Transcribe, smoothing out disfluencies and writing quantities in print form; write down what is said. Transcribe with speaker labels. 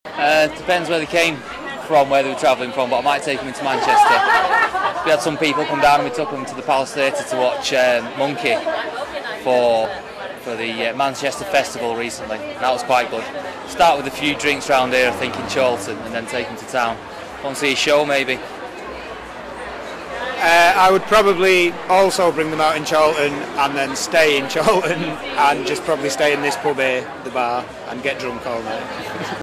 Speaker 1: Depends where they came from, where they were travelling from, but I might take them into Manchester. We had some people come down and we took them to the Palace Theatre to watch Monkey for the Manchester Festival recently. That was quite good. Start with a few drinks round here, I think, in Chorlton, and then take them to town. Want to see a show, maybe?
Speaker 2: I would probably also bring them out in Chorlton and then stay in Chorlton and just probably stay in this pub here, the bar, and get drunk all night.